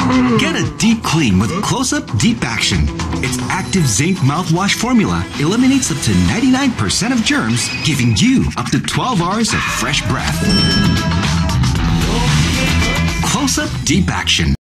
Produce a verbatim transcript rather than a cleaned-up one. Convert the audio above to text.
Get a deep clean with Close-Up Deep Action. Its active zinc mouthwash formula eliminates up to ninety-nine percent of germs, giving you up to twelve hours of fresh breath. Close-Up Deep Action.